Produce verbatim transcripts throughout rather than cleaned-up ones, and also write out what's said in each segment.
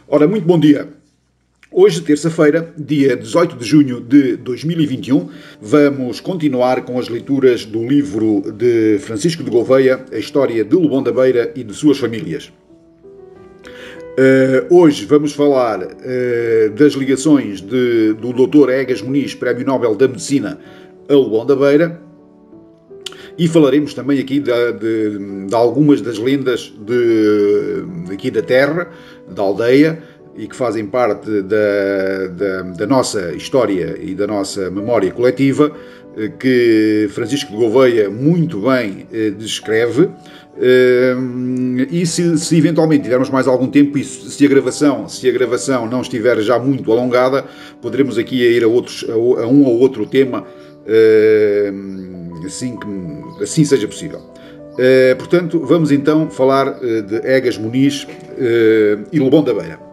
Ora, muito bom dia. Hoje, terça-feira, dia dezoito de junho de dois mil e vinte e um, vamos continuar com as leituras do livro de Francisco de Gouveia, A História de Lobão da Beira e de suas famílias. Uh, hoje vamos falar uh, das ligações de, do doutor Egas Muniz, Prémio Nobel da Medicina, a Lobão da Beira, e falaremos também aqui de, de, de algumas das lendas de, aqui da terra, da aldeia, e que fazem parte da, da, da nossa história e da nossa memória coletiva, que Francisco de Gouveia muito bem eh, descreve. Eh, e se, se eventualmente tivermos mais algum tempo, e se a gravação, se a gravação não estiver já muito alongada, poderemos aqui ir a, outros, a, a um ou outro tema, eh, assim que assim seja possível. Eh, portanto, vamos então falar eh, de Egas Muniz eh, e Lobão da Beira.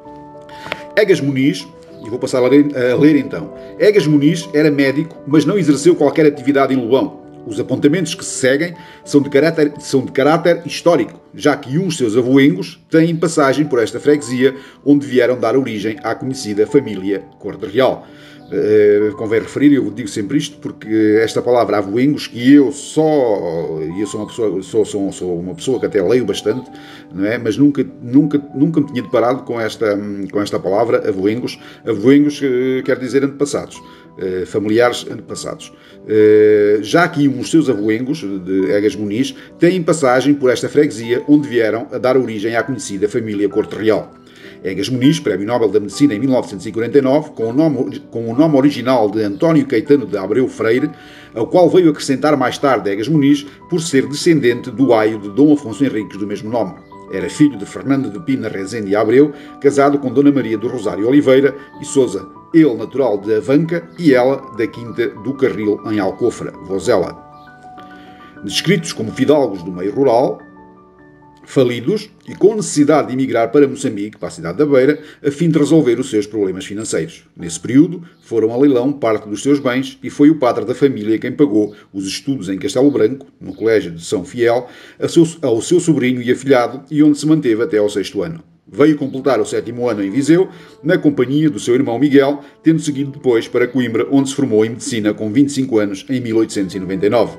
Egas Muniz, e vou passar a ler, a ler então. Egas Muniz era médico, mas não exerceu qualquer atividade em Lobão. Os apontamentos que se seguem são de caráter, são de caráter histórico, já que uns seus avoengos têm passagem por esta freguesia, onde vieram dar origem à conhecida família Corte Real. Uh, convém referir, eu digo sempre isto, porque esta palavra avoengos, que eu só, eu sou uma pessoa, sou, sou, sou uma pessoa que até leio bastante, não é? Mas nunca, nunca, nunca me tinha deparado com esta, com esta palavra, avoengos. Avoengos uh, quer dizer antepassados, uh, familiares antepassados. Uh, já que os seus avoengos, de Egas Muniz, têm passagem por esta freguesia, onde vieram a dar origem à conhecida família Corte Real. Egas Muniz, Prémio Nobel da Medicina em mil novecentos e quarenta e nove, com o, nome, com o nome original de António Caetano de Abreu Freire, ao qual veio acrescentar mais tarde Egas Muniz por ser descendente do aio de Dom Afonso Henriques do mesmo nome. Era filho de Fernando de Pina Rezende e Abreu, casado com Dona Maria do Rosário Oliveira e Sousa, ele natural de Avanca e ela da Quinta do Carril em Alcofra, Vozela. Descritos como fidalgos do meio rural, falidos e com necessidade de emigrar para Moçambique, para a cidade da Beira, a fim de resolver os seus problemas financeiros. Nesse período, foram a leilão parte dos seus bens e foi o padre da família quem pagou os estudos em Castelo Branco, no Colégio de São Fiel, ao seu sobrinho e afilhado, e onde se manteve até ao sexto ano. Veio completar o sétimo ano em Viseu, na companhia do seu irmão Miguel, tendo seguido depois para Coimbra, onde se formou em Medicina com vinte e cinco anos, em mil oitocentos e noventa e nove.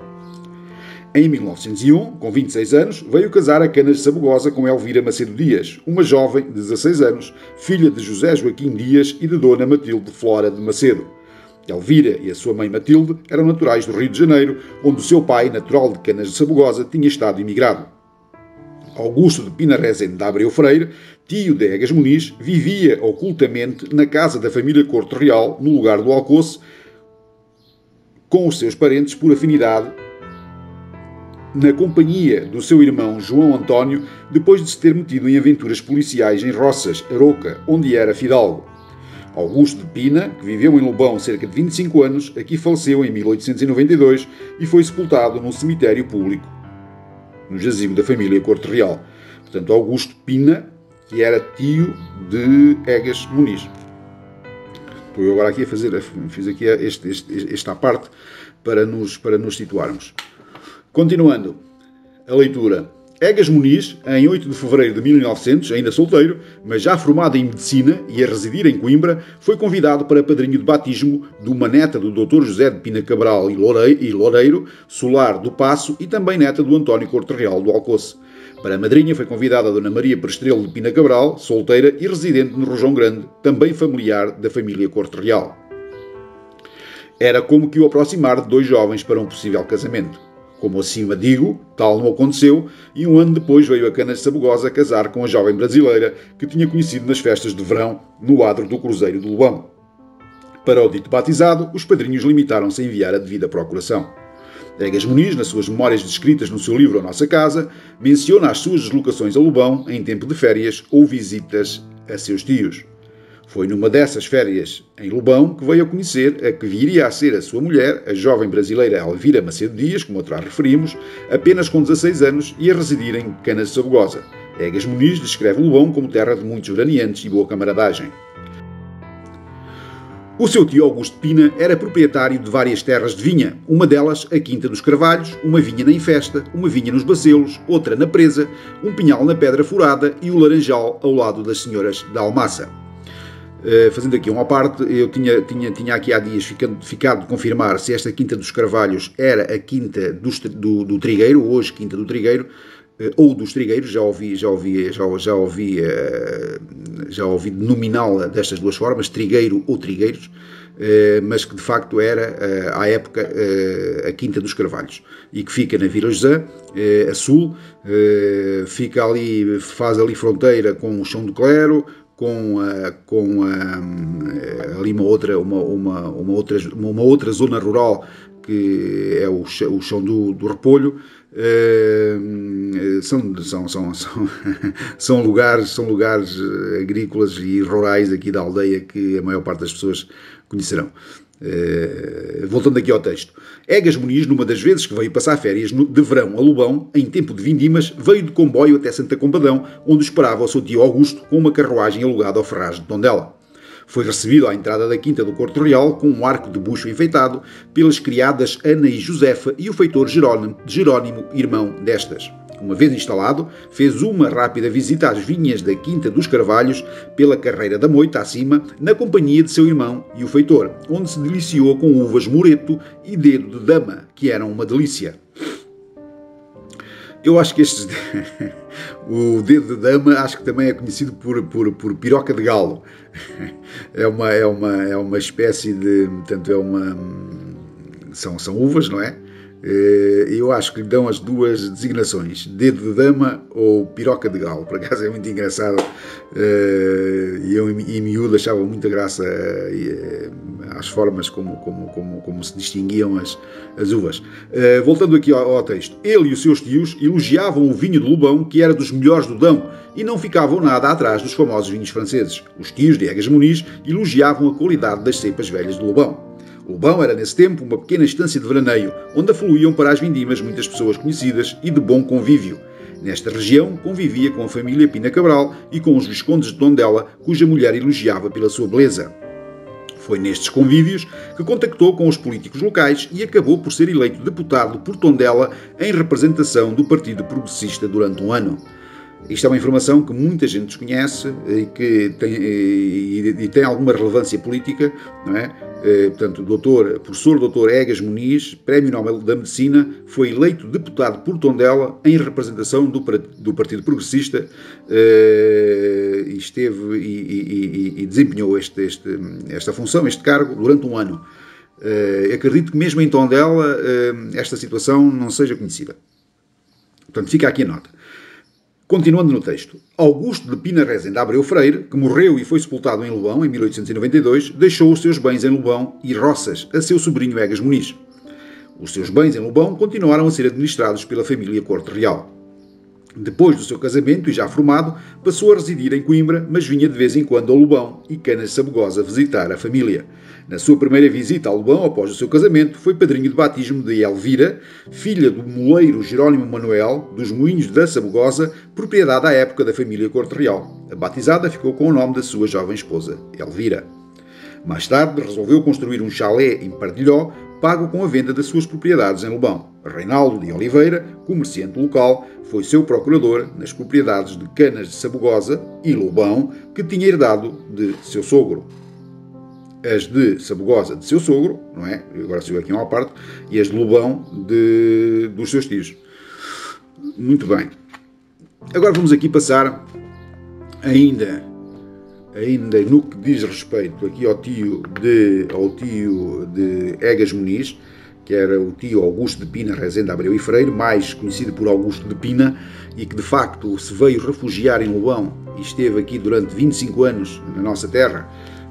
Em mil novecentos e um, com vinte e seis anos, veio casar a Canas de Sabugosa com Elvira Macedo Dias, uma jovem de dezasseis anos, filha de José Joaquim Dias e de Dona Matilde Flora de Macedo. Elvira e a sua mãe Matilde eram naturais do Rio de Janeiro, onde o seu pai, natural de Canas de Sabugosa, tinha estado imigrado. Augusto de Pina Rezende de Abreu Freire, tio de Egas Muniz, vivia ocultamente na casa da família Corte Real, no lugar do Alcoce, com os seus parentes por afinidade, na companhia do seu irmão João António, depois de se ter metido em aventuras policiais em Roças, Aroca, onde era fidalgo. Augusto de Pina, que viveu em Lobão cerca de vinte e cinco anos, aqui faleceu em mil oitocentos e noventa e dois e foi sepultado num cemitério público, no jazigo da família Corte Real. Portanto, Augusto Pina, que era tio de Egas Muniz. Estou eu agora aqui a fazer, fiz aqui este, este, esta parte para nos, para nos situarmos. Continuando a leitura. Egas Muniz, em oito de fevereiro de mil e novecentos, ainda solteiro, mas já formado em Medicina e a residir em Coimbra, foi convidado para padrinho de batismo de uma neta do doutor José de Pina Cabral e Loureiro, Solar do Paço, e também neta do António Corte Real do Alcoce. Para a madrinha foi convidada a Dona Maria Prestrelo de Pina Cabral, solteira e residente no Rojão Grande, também familiar da família Corte Real. Era como que o aproximar de dois jovens para um possível casamento. Como acima digo, tal não aconteceu, e um ano depois veio a Canas de Sabugosa casar com a jovem brasileira que tinha conhecido nas festas de verão no adro do Cruzeiro do Lobão. Para o dito batizado, os padrinhos limitaram-se a enviar a devida procuração. Egas Muniz, nas suas memórias descritas no seu livro A Nossa Casa, menciona as suas deslocações a Lobão em tempo de férias ou visitas a seus tios. Foi numa dessas férias em Lobão que veio a conhecer a que viria a ser a sua mulher, a jovem brasileira Elvira Macedo Dias, como atrás referimos, apenas com dezasseis anos e a residir em Canas de Sabugosa. Egas Muniz descreve Lobão como terra de muitos veraneantes e boa camaradagem. O seu tio Augusto Pina era proprietário de várias terras de vinha, uma delas a Quinta dos Carvalhos, uma vinha na Infesta, uma vinha nos Bacelos, outra na Presa, um pinhal na Pedra Furada e o Laranjal ao lado das Senhoras da Almaça. Uh, fazendo aqui uma parte, eu tinha, tinha, tinha aqui há dias ficado, ficado de confirmar se esta Quinta dos Carvalhos era a Quinta do, do, do Trigueiro, hoje Quinta do Trigueiro, uh, ou dos Trigueiros, já ouvi, já ouvi, já, já ouvi, uh, já ouvi denominá-la destas duas formas, Trigueiro ou Trigueiros, uh, mas que de facto era, uh, à época, uh, a Quinta dos Carvalhos, e que fica na Vila José, uh, a sul, uh, fica ali, faz ali fronteira com o Chão do Clero, com, uh, com uh, ali uma outra, uma, uma, uma, outra, uma outra zona rural que é o, o Chão do, do Repolho. Uh, são, são, são, são, são, lugares, são lugares agrícolas e rurais aqui da aldeia que a maior parte das pessoas conhecerão. Uh, voltando aqui ao texto. Egas Muniz, numa das vezes que veio passar férias de verão a Lobão, em tempo de vindimas, veio de comboio até Santa Combadão, onde esperava o seu tio Augusto com uma carruagem alugada ao Ferraz de Tondela. Foi recebido à entrada da Quinta do Corte Real com um arco de bucho enfeitado pelas criadas Ana e Josefa e o feitor Jerónimo, Jerónimo, irmão destas. Uma vez instalado, fez uma rápida visita às vinhas da Quinta dos Carvalhos, pela Carreira da Moita acima, na companhia de seu irmão e o feitor, onde se deliciou com uvas Moreto e Dedo de Dama, que eram uma delícia. Eu acho que estes... o Dedo de Dama acho que também é conhecido por, por, por piroca de galo. É uma, é uma, é uma espécie de... Portanto, é uma... São, são uvas, não é? Eu acho que lhe dão as duas designações, dedo de dama ou piroca de galo. Por acaso é muito engraçado, e eu em miúdo achava muita graça às formas como, como, como, como se distinguiam as, as uvas. Voltando aqui ao, ao texto, ele e os seus tios elogiavam o vinho de Lobão, que era dos melhores do Dão, e não ficavam nada atrás dos famosos vinhos franceses. Os tios de Egas Muniz elogiavam a qualidade das cepas velhas de Lobão. Lobão era, nesse tempo, uma pequena estância de veraneio, onde afluíam para as vindimas muitas pessoas conhecidas e de bom convívio. Nesta região, convivia com a família Pina Cabral e com os viscondes de Tondela, cuja mulher elogiava pela sua beleza. Foi nestes convívios que contactou com os políticos locais e acabou por ser eleito deputado por Tondela em representação do Partido Progressista durante um ano. Isto é uma informação que muita gente desconhece e que tem, e, e tem alguma relevância política, não é? Portanto, o doutor, professor doutor Egas Muniz, Prémio Nobel da Medicina, foi eleito deputado por Tondela em representação do, do Partido Progressista e, esteve, e, e, e desempenhou este, este, esta função, este cargo, durante um ano. Acredito que mesmo em Tondela esta situação não seja conhecida. Portanto, fica aqui a nota. Continuando no texto, Augusto de Pina Rezende Abreu Freire, que morreu e foi sepultado em Lobão em mil oitocentos e noventa e dois, deixou os seus bens em Lobão e Roças a seu sobrinho Egas Muniz. Os seus bens em Lobão continuaram a ser administrados pela família Corte Real. Depois do seu casamento e já formado, passou a residir em Coimbra, mas vinha de vez em quando ao Lobão e Canas de Sabugosa visitar a família. Na sua primeira visita ao Lobão, após o seu casamento, foi padrinho de batismo de Elvira, filha do moleiro Jerónimo Manuel, dos Moinhos da Sabugosa, propriedade à época da família Corte Real. A batizada ficou com o nome da sua jovem esposa, Elvira. Mais tarde, resolveu construir um chalé em Pardilhó, pago com a venda das suas propriedades em Lobão. Reinaldo de Oliveira, comerciante local, foi seu procurador nas propriedades de Canas de Sabugosa e Lobão, que tinha herdado de seu sogro. As de Sabugosa de seu sogro, não é? Agora saiu aqui uma parte, e as de Lobão de, dos seus tios. Muito bem. Agora vamos aqui passar ainda, ainda no que diz respeito aqui ao tio de, ao tio de Egas Muniz, que era o tio Augusto de Pina Rezende Abreu e Freire, mais conhecido por Augusto de Pina, e que de facto se veio refugiar em Lobão e esteve aqui durante vinte e cinco anos na nossa terra.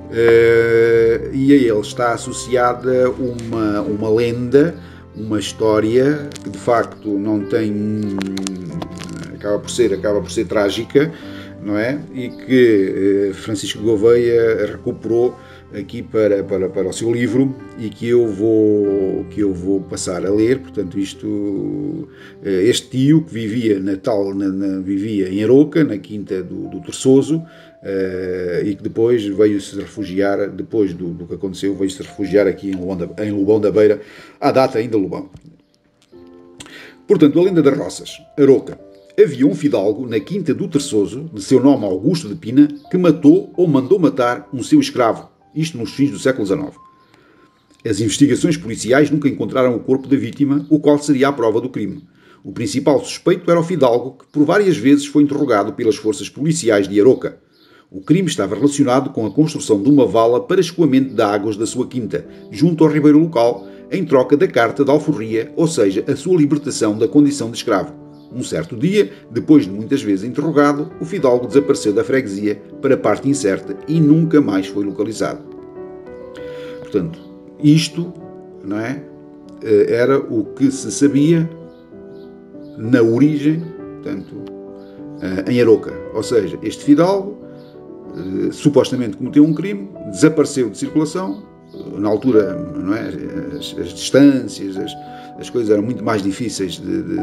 Uh, e a ele está associada uma, uma lenda, uma história que de facto não tem, acaba por ser, acaba por ser trágica, não é? E que Francisco Gouveia recuperou aqui para, para, para o seu livro e que eu vou, que eu vou passar a ler. Portanto, isto, este tio que vivia, na tal, na, na, vivia em Aroca, na quinta do, do Terçoso, uh, e que depois veio-se refugiar, depois do, do que aconteceu, veio-se refugiar aqui em Lobão, da, em Lobão da Beira, à data ainda Lobão. Portanto, a lenda das roças. Aroca. Havia um fidalgo na quinta do Terçoso, de seu nome Augusto de Pina, que matou ou mandou matar um seu escravo, isto nos fins do século dezenove. As investigações policiais nunca encontraram o corpo da vítima, o qual seria a prova do crime. O principal suspeito era o fidalgo, que por várias vezes foi interrogado pelas forças policiais de Aroca. O crime estava relacionado com a construção de uma vala para escoamento de águas da sua quinta, junto ao ribeiro local, em troca da carta de alforria, ou seja, a sua libertação da condição de escravo. Um certo dia, depois de muitas vezes interrogado, o fidalgo desapareceu da freguesia para parte incerta e nunca mais foi localizado. Portanto, isto, não é, era o que se sabia na origem, portanto, em Aroca. Ou seja, este fidalgo supostamente cometeu um crime, desapareceu de circulação. Na altura, não é, as, as distâncias, as, as coisas eram muito mais difíceis, de, de,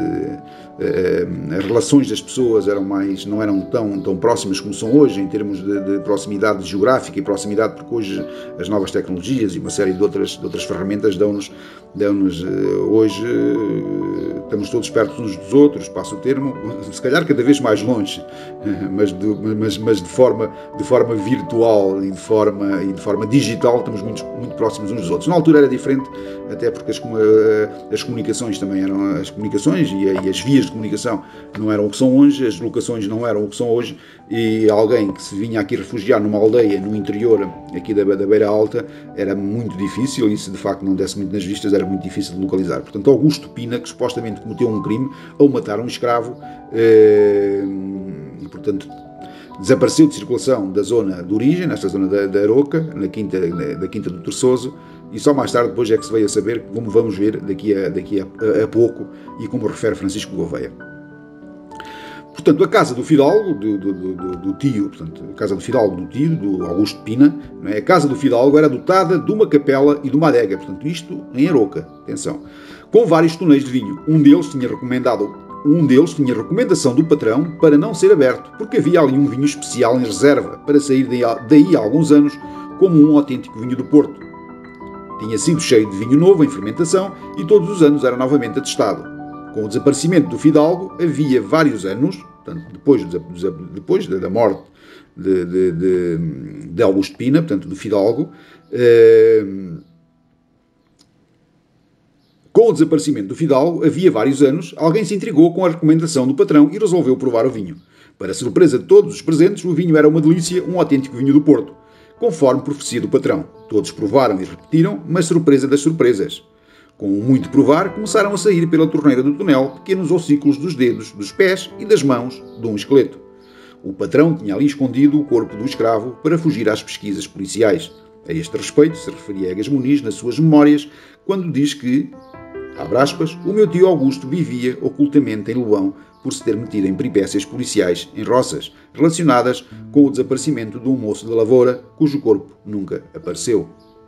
de, as relações das pessoas eram mais, não eram tão, tão próximas como são hoje, em termos de, de proximidade geográfica e proximidade, porque hoje as novas tecnologias e uma série de outras, de outras ferramentas dão-nos, dão-nos hoje, estamos todos perto uns dos outros, passo o termo, se calhar cada vez mais longe, mas de, mas, mas de, forma, de forma virtual e de forma, e de forma digital estamos muito, muito próximos uns dos outros. Na altura era diferente, até porque as, as comunicações também eram, as comunicações e, e as vias de comunicação não eram o que são hoje, as locações não eram o que são hoje, e alguém que se vinha aqui refugiar numa aldeia no interior aqui da, da Beira Alta era muito difícil, e se de facto não desse muito nas vistas era muito difícil de localizar. Portanto, Augusto Pina, que supostamente cometeu um crime ao matar um escravo, eh, e portanto desapareceu de circulação da zona de origem, nesta zona da, da Aroca, na quinta, na, da quinta do Terçoso, e só mais tarde depois é que se veio a saber, como vamos ver daqui a, daqui a, a, a pouco, e como refere Francisco Gouveia. Portanto, a casa do fidalgo, do, do, do, do tio, portanto, a casa do fidalgo do tio, do Augusto Pina, não é? A casa do fidalgo era dotada de uma capela e de uma adega, portanto, isto em Aroca, atenção, com vários tonéis de vinho. Um deles tinha recomendado, um deles tinha recomendação do patrão para não ser aberto, porque havia ali um vinho especial em reserva, para sair daí há alguns anos, como um autêntico vinho do Porto. Tinha sido cheio de vinho novo em fermentação e todos os anos era novamente atestado. Com o desaparecimento do fidalgo, havia vários anos, portanto, depois, depois da morte de, de, de, de Augusto Pina, portanto, do fidalgo, eh, com o desaparecimento do fidalgo, havia vários anos, alguém se intrigou com a recomendação do patrão e resolveu provar o vinho. Para surpresa de todos os presentes, o vinho era uma delícia, um autêntico vinho do Porto, conforme profecia do patrão. Todos provaram e repetiram, mas surpresa das surpresas. Com muito provar, começaram a sair pela torneira do tonel pequenos ossículos dos dedos, dos pés e das mãos de um esqueleto. O patrão tinha ali escondido o corpo do escravo para fugir às pesquisas policiais. A este respeito se referia Egas Muniz nas suas memórias, quando diz que, abre aspas, o meu tio Augusto vivia ocultamente em Lobão por se ter metido em peripécias policiais em roças, relacionadas com o desaparecimento de um moço da lavoura, cujo corpo nunca apareceu.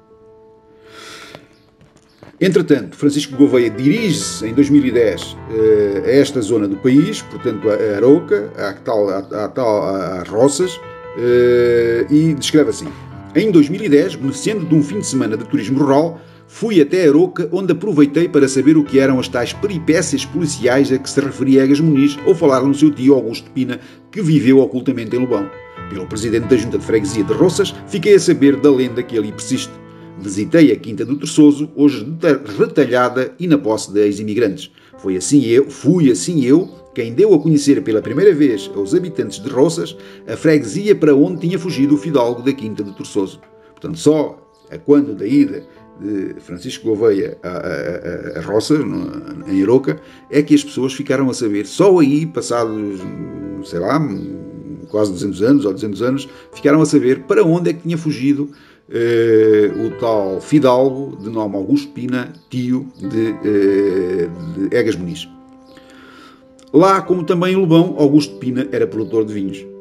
Entretanto, Francisco Gouveia dirige-se em dois mil e dez a esta zona do país, portanto a Aroca, a tal, a, a tal a Roças, e descreve assim: em dois mil e dez, beneficiando de um fim de semana de turismo rural, fui até Aroca, onde aproveitei para saber o que eram as tais peripécias policiais a que se referia Egas Muniz ao falar no seu tio Augusto Pina, que viveu ocultamente em Lobão. Pelo presidente da Junta de Freguesia de Roças, fiquei a saber da lenda que ali persiste. Visitei a Quinta do Terçoso, hoje retalhada e na posse de ex-imigrantes. Foi assim eu, fui assim eu, quem deu a conhecer pela primeira vez aos habitantes de Roças a freguesia para onde tinha fugido o fidalgo da Quinta do Terçoso. Portanto, só a quando da ida de Francisco Gouveia a, a, a Roças, em Aroca, é que as pessoas ficaram a saber. Só aí, passados, sei lá, quase duzentos anos ou duzentos anos, ficaram a saber para onde é que tinha fugido Uh, o tal fidalgo de nome Augusto Pina, tio de, uh, de Egas Muniz. Lá, como também em Lobão, Augusto Pina era produtor de vinhos.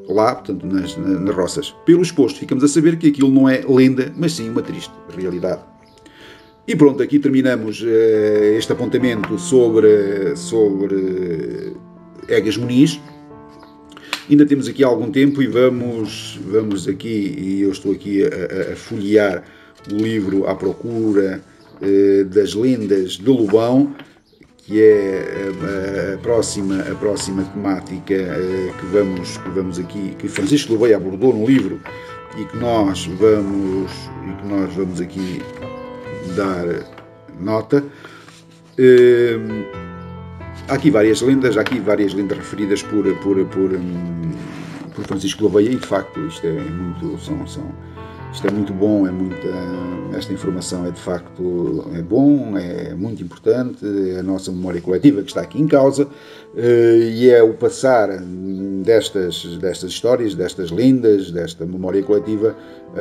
lá, portanto, nas, nas roças. Pelo exposto, ficamos a saber que aquilo não é lenda, mas sim uma triste realidade. E pronto, aqui terminamos uh, este apontamento sobre, sobre Egas Muniz. Ainda temos aqui algum tempo e vamos, vamos aqui, e eu estou aqui a, a folhear o livro à procura uh, das lendas de Lobão, que é a, a, próxima, a próxima temática uh, que, vamos, que vamos aqui, que Francisco Louveia abordou no livro e que nós vamos, e que nós vamos aqui dar nota. Uh, há aqui várias lendas, há aqui várias lendas referidas por, por, por, por Francisco Louveia e de facto isto é muito, são, são, isto é muito bom, é muita, esta informação é de facto é bom, é muito importante, é a nossa memória coletiva que está aqui em causa e é o passar destas, destas histórias, destas lendas, desta memória coletiva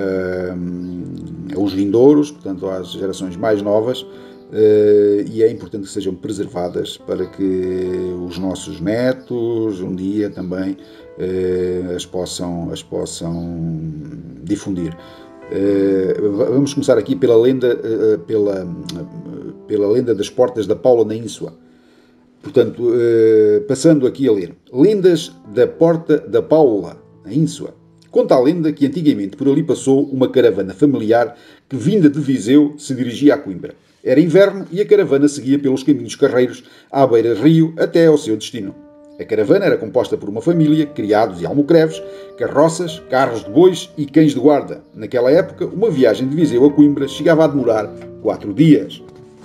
aos vindouros, portanto às gerações mais novas. Uh, e é importante que sejam preservadas para que os nossos netos um dia também uh, as, possam, as possam difundir. Uh, vamos começar aqui pela lenda, uh, pela, uh, pela lenda das Portas da Paula na Ínsua. Portanto, uh, passando aqui a ler. Lendas da Porta da Paula na Ínsua. Conta a lenda que antigamente por ali passou uma caravana familiar que, vinda de Viseu, se dirigia a Coimbra. Era inverno e a caravana seguia pelos caminhos carreiros à beira-rio até ao seu destino. A caravana era composta por uma família, criados e almocreves, carroças, carros de bois e cães de guarda. Naquela época, uma viagem de Viseu a Coimbra chegava a demorar quatro dias.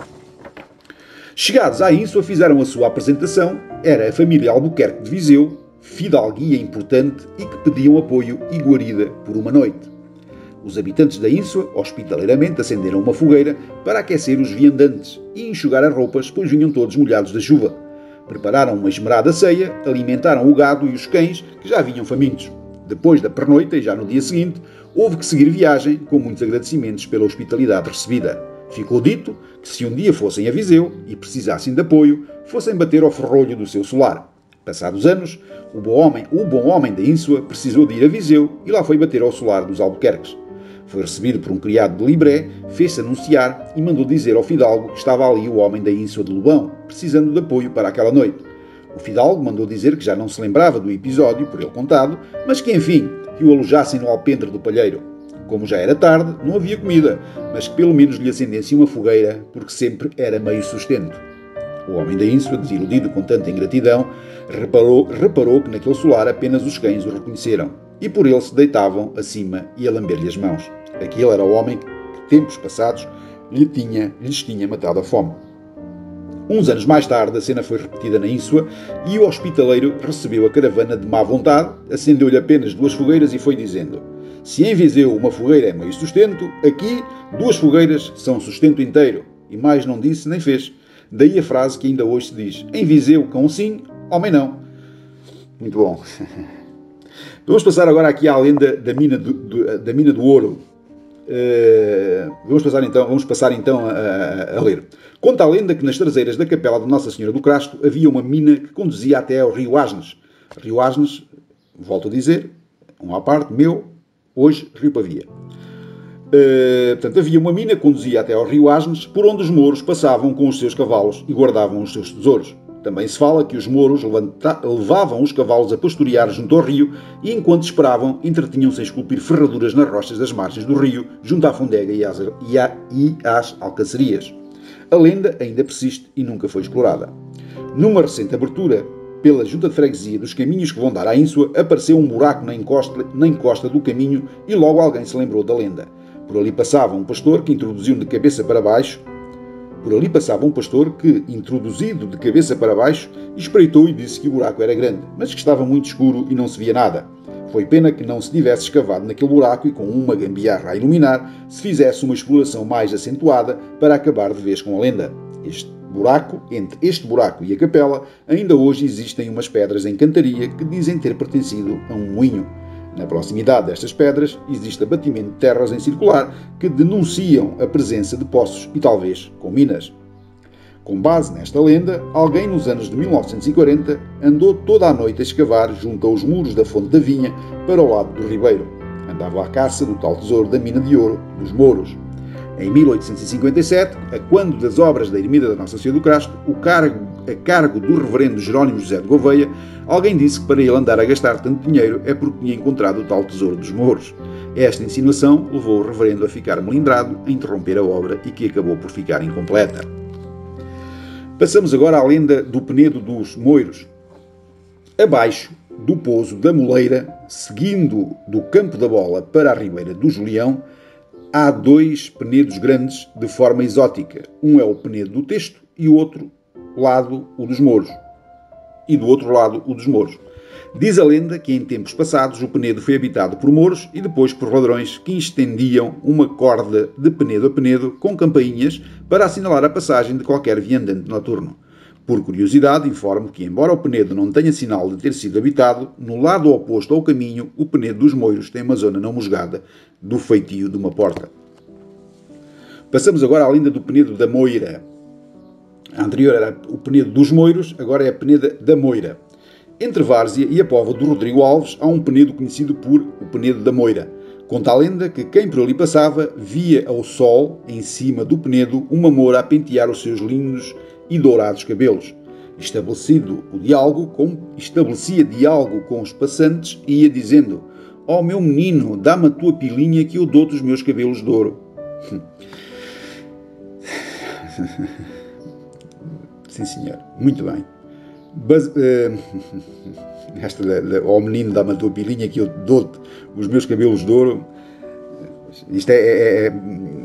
Chegados à Ínsua, fizeram a sua apresentação. Era a família Albuquerque de Viseu, fidalguia importante e que pediam apoio e guarida por uma noite. Os habitantes da Ínsua, hospitaleiramente, acenderam uma fogueira para aquecer os viandantes e enxugar as roupas, pois vinham todos molhados da chuva. Prepararam uma esmerada ceia, alimentaram o gado e os cães, que já vinham famintos. Depois da pernoita e já no dia seguinte, houve que seguir viagem, com muitos agradecimentos pela hospitalidade recebida. Ficou dito que se um dia fossem a Viseu e precisassem de apoio, fossem bater ao ferrolho do seu solar. Passados anos, o bom homem, o bom homem da Ínsua precisou de ir a Viseu e lá foi bater ao solar dos Albuquerques. Foi recebido por um criado de Libré, fez-se anunciar e mandou dizer ao fidalgo que estava ali o homem da Ínsua de Lobão, precisando de apoio para aquela noite. O fidalgo mandou dizer que já não se lembrava do episódio, por ele contado, mas que, enfim, que o alojassem no alpendre do palheiro. Como já era tarde, não havia comida, mas que pelo menos lhe acendessem uma fogueira, porque sempre era meio sustento. O homem da Ínsua, desiludido com tanta ingratidão, reparou, reparou que naquele solar apenas os cães o reconheceram, e por ele se deitavam acima e a lamber-lhe as mãos. Aquele era o homem que, tempos passados, lhe tinha, lhes tinha matado a fome. Uns anos mais tarde, a cena foi repetida na Ínsua e o hospitaleiro recebeu a caravana de má vontade, acendeu-lhe apenas duas fogueiras e foi dizendo: se em Viseu uma fogueira é meio sustento, aqui duas fogueiras são sustento inteiro. E mais não disse nem fez. Daí a frase que ainda hoje se diz: em Viseu, cão sim, homem não. Muito bom. Vamos passar agora aqui à lenda da mina do, do, da mina do ouro. Uh, vamos, passar então, vamos passar então a, a, a ler. Conta a lenda que nas traseiras da capela de Nossa Senhora do Crasto havia uma mina que conduzia até ao rio Asnes. Rio Asnes, volto a dizer, um à parte, meu, hoje Rio Pavia. Uh, portanto, havia uma mina que conduzia até ao rio Asnes, por onde os mouros passavam com os seus cavalos e guardavam os seus tesouros. Também se fala que os mouros levanta- levavam os cavalos a pastorear junto ao rio e, enquanto esperavam, entretinham-se a esculpir ferraduras nas rochas das margens do rio, junto à fondega e às, e, à, e às alcacerias. A lenda ainda persiste e nunca foi explorada. Numa recente abertura pela Junta de Freguesia dos caminhos que vão dar à Ínsua, apareceu um buraco na encosta, na encosta do caminho e logo alguém se lembrou da lenda. Por ali passava um pastor que introduziu de cabeça para baixo Por ali passava um pastor que, introduzido de cabeça para baixo, espreitou e disse que o buraco era grande, mas que estava muito escuro e não se via nada. Foi pena que não se tivesse escavado naquele buraco e, com uma gambiarra a iluminar, se fizesse uma exploração mais acentuada para acabar de vez com a lenda. Este buraco, entre este buraco e a capela, ainda hoje existem umas pedras em cantaria que dizem ter pertencido a um moinho. Na proximidade destas pedras existe abatimento de terras em circular que denunciam a presença de poços e talvez com minas. Com base nesta lenda, alguém nos anos de mil novecentos e quarenta andou toda a noite a escavar junto aos muros da Fonte da Vinha para o lado do Ribeiro. Andava à caça do tal tesouro da mina de ouro dos Mouros. Em mil oitocentos e cinquenta e sete, a quando das obras da ermida da Nossa Senhora do Crasto, o cargo, a cargo do reverendo Jerónimo José de Gouveia, alguém disse que para ele andar a gastar tanto dinheiro é porque tinha encontrado o tal tesouro dos Mouros. Esta insinuação levou o reverendo a ficar melindrado, a interromper a obra e que acabou por ficar incompleta. Passamos agora à lenda do Penedo dos Moiros. Abaixo do pouso da Moleira, seguindo do Campo da Bola para a Ribeira do Julião, há dois penedos grandes de forma exótica. Um é o Penedo do Testo e o outro lado o dos Mouros. E do outro lado o dos Mouros. Diz a lenda que em tempos passados o Penedo foi habitado por mouros e depois por ladrões que estendiam uma corda de penedo a penedo com campainhas para assinalar a passagem de qualquer viandante noturno. Por curiosidade, informo que, embora o Penedo não tenha sinal de ter sido habitado, no lado oposto ao caminho, o Penedo dos Moiros tem uma zona não musgada do feitio de uma porta. Passamos agora à lenda do Penedo da Moira. A anterior era o Penedo dos Moiros, agora é a Peneda da Moira. Entre Várzea e a Póvoa do Rodrigo Alves há um penedo conhecido por o Penedo da Moira. Conta a lenda que quem por ali passava via ao sol, em cima do penedo, uma moura a pentear os seus lindos e dourados cabelos. Estabelecido o diálogo, com, estabelecia diálogo com os passantes e ia dizendo: "Ó meu menino, dá-me a tua pilinha que eu dou-te os meus cabelos de ouro." Sim, senhor. Muito bem. Bas, uh, esta da, da, ó menino, dá-me a tua pilinha que eu dou-te os meus cabelos de ouro. Isto é, é, é...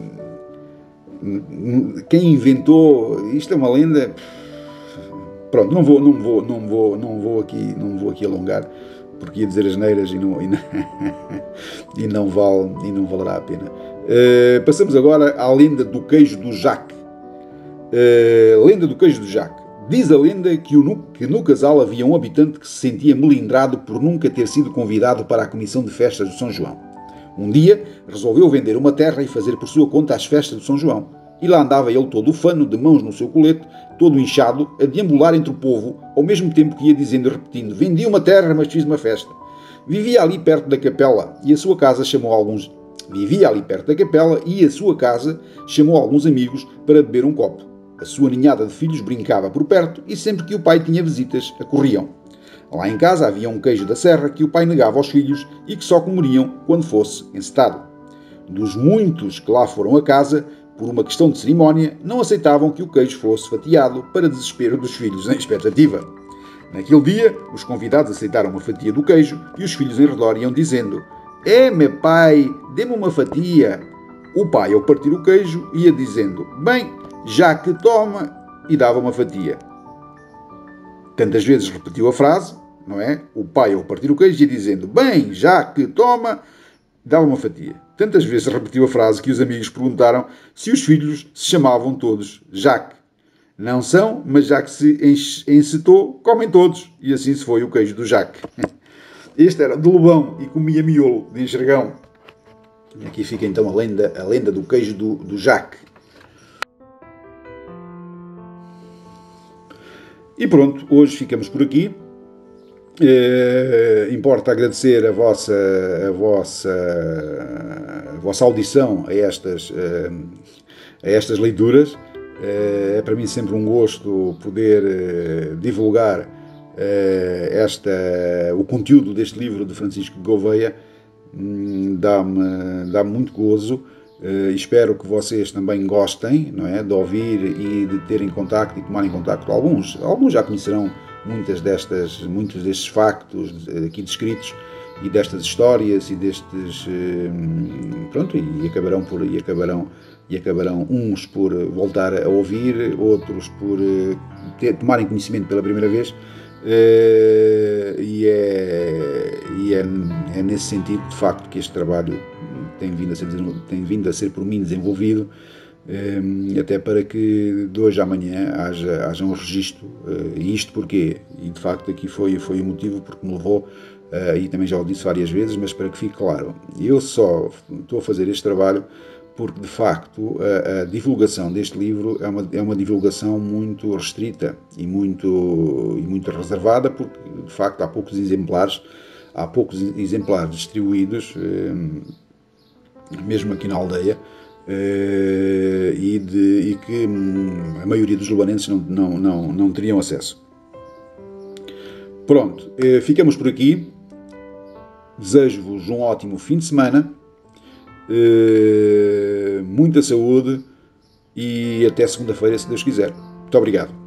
Quem inventou... Isto é uma lenda... Pronto, não vou, não vou, não vou, não vou, aqui, não vou aqui alongar, porque ia dizer asneiras e não, e não, e não, vale, e não valerá a pena. Uh, passamos agora à lenda do queijo do Jaque. Uh, lenda do queijo do Jaque. Diz a lenda que, o, que no casal havia um habitante que se sentia melindrado por nunca ter sido convidado para a comissão de festas de São João. Um dia, resolveu vender uma terra e fazer por sua conta as festas de São João. E lá andava ele todo ufano, de mãos no seu colete, todo inchado, a deambular entre o povo, ao mesmo tempo que ia dizendo e repetindo: "Vendi uma terra, mas fiz uma festa." Vivia ali perto da capela e a sua casa chamou alguns... Vivia ali perto da capela e a sua casa chamou alguns amigos para beber um copo. A sua ninhada de filhos brincava por perto e sempre que o pai tinha visitas, acorriam. Lá em casa havia um queijo da serra que o pai negava aos filhos e que só comeriam quando fosse encetado. Dos muitos que lá foram a casa, por uma questão de cerimónia, não aceitavam que o queijo fosse fatiado para desespero dos filhos em expectativa. Naquele dia, os convidados aceitaram uma fatia do queijo e os filhos em redor iam dizendo: "É, meu pai, dê-me uma fatia." O pai, ao partir o queijo, ia dizendo: "Bem, já que toma", e dava uma fatia. Tantas vezes repetiu a frase, não é? O pai, ao partir o queijo, ia dizendo: "Bem, já que toma", dava uma fatia. Tantas vezes repetiu a frase que os amigos perguntaram se os filhos se chamavam todos Jaque. Não são, mas já que se encetou, comem todos. E assim se foi o queijo do Jaque. Este era de Lobão e comia miolo de enxergão. E aqui fica então a lenda, a lenda do queijo do, do Jaque. E pronto, hoje ficamos por aqui. Eh, importa agradecer a vossa, a vossa, a vossa audição a estas, eh, a estas leituras. Eh, é para mim sempre um gosto poder eh, divulgar eh, esta, o conteúdo deste livro de Francisco de Gouveia. Hum, dá-me, dá-me muito gozo. Uh, espero que vocês também gostem, não é, de ouvir e de terem contacto e tomarem contacto com alguns. Alguns já conhecerão muitas destas, muitos destes factos aqui descritos e destas histórias e destes... Uh, pronto, e acabarão, por, e, acabarão, e acabarão uns por voltar a ouvir, outros por uh, ter, tomarem conhecimento pela primeira vez. Uh, e é, e é, é nesse sentido, de facto, que este trabalho tem vindo a ser, tem vindo a ser por mim desenvolvido, um, até para que de hoje à amanhã haja, haja um registro. Uh, e isto porquê? E de facto aqui foi, foi o motivo porque me levou, uh, e também já o disse várias vezes, mas para que fique claro, eu só estou a fazer este trabalho porque de facto a, a divulgação deste livro é uma, é uma divulgação muito restrita e muito, e muito reservada, porque de facto há poucos exemplares, há poucos exemplares distribuídos, mesmo aqui na aldeia, e, de, e que a maioria dos lubanenses não, não, não, não teriam acesso. Pronto, ficamos por aqui. Desejo-vos um ótimo fim de semana, muita saúde e até segunda-feira, se Deus quiser. Muito obrigado.